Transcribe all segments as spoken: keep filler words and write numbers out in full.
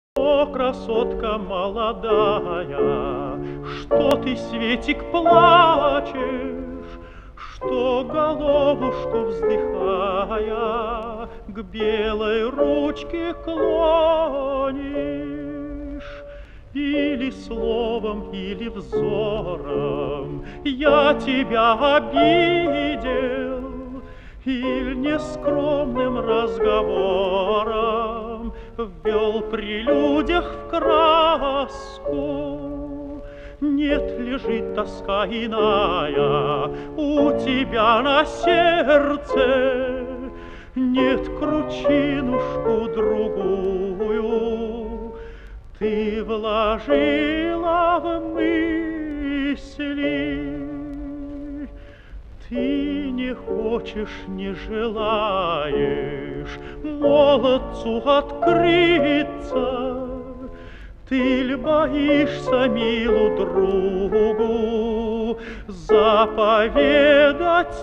О, красотка молодая, что ты, Светик, плачешь, что головушку вздыхая к белой ручке клонишь? Или словом, или взором я тебя обидел, или нескромным разговором ввел при людях в краску. Нет, лежит тоска иная у тебя на сердце, нет, кручинушку другую ты вложила в мысли. Ты не хочешь, не желаешь молодцу открыться, ты ль боишься милу другу заповедать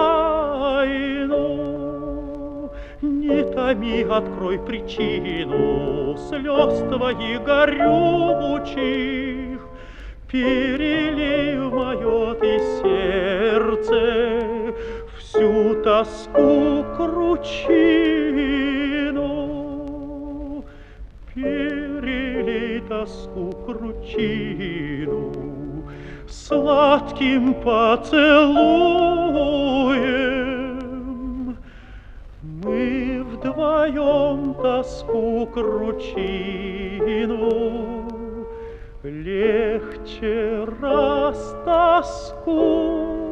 тайну? Не томи, открой причину слез твоих горючих, перелей в мое ты сердце всю тоску кручину. Перелей тоску кручину сладким поцелуем. Мы вдвоем тоску кручину легче растаскуем.